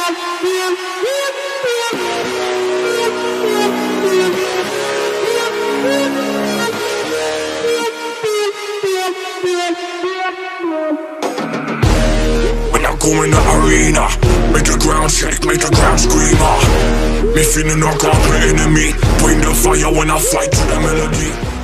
Go in the arena, make the ground shake, make the ground scream. Me feeling no confident in me. Bring the fire when I fight to the melody.